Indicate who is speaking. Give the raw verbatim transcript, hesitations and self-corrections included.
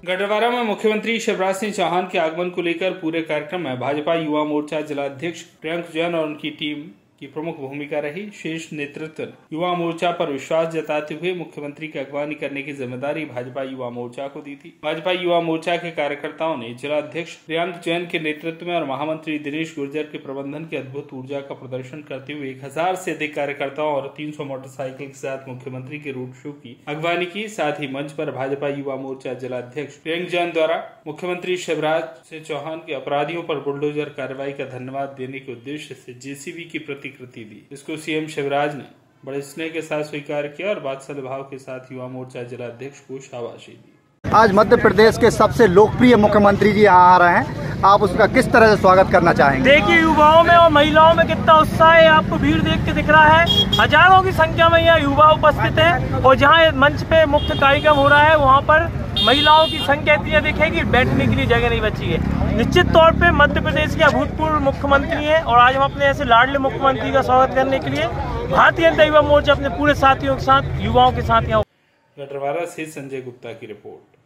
Speaker 1: गढ़वारा में मुख्यमंत्री शिवराज सिंह चौहान के आगमन को लेकर पूरे कार्यक्रम में भाजपा युवा मोर्चा जिलाध्यक्ष प्रियंक जैन और उनकी टीम की प्रमुख भूमिका रही। शीर्ष नेतृत्व युवा मोर्चा पर विश्वास जताते हुए मुख्यमंत्री की अगवानी करने की जिम्मेदारी भाजपा युवा मोर्चा को दी थी। भाजपा युवा मोर्चा के कार्यकर्ताओं ने जिलाध्यक्ष प्रियंक जैन के नेतृत्व में और महामंत्री दिनेश गुर्जर के प्रबंधन की अद्भुत ऊर्जा का प्रदर्शन करते हुए एक हजार से अधिक कार्यकर्ताओं और तीन सौ मोटरसाइकिल के साथ मुख्यमंत्री के रोड शो की अगवानी की। साथ ही मंच पर भाजपा युवा मोर्चा जिलाध्यक्ष प्रियंक जैन द्वारा मुख्यमंत्री शिवराज सिंह चौहान के अपराधियों पर बुलडोजर कार्रवाई का धन्यवाद देने के उद्देश्य से जेसीबी की प्रतिकृति दी, जिसको सीएम शिवराज ने बड़े स्नेह के साथ स्वीकार किया और बादशाह भाव के साथ युवा मोर्चा जिलाध्यक्ष को शाबाशी दी।
Speaker 2: आज मध्य प्रदेश के सबसे लोकप्रिय मुख्यमंत्री जी यहाँ आ रहे हैं, आप उसका किस तरह से स्वागत करना चाहेंगे?
Speaker 3: देखिए, युवाओं में और महिलाओं में कितना उत्साह है, आपको भीड़ देख के दिख रहा है। हजारों की संख्या में यहाँ युवा उपस्थित है और जहाँ मंच पे मुख्य कार्यक्रम हो रहा है वहाँ पर महिलाओं की संख्या इतनी दिखेगी, बैठने के लिए जगह नहीं बची है। निश्चित तौर पे मध्य प्रदेश के अभूतपूर्व मुख्यमंत्री हैं और आज हम अपने ऐसे लाडले मुख्यमंत्री का स्वागत करने के लिए भारतीय जनता युवा मोर्चा अपने पूरे साथियों के साथ, युवाओं के साथ यहाँ।
Speaker 1: गढ़वारा से संजय गुप्ता की रिपोर्ट।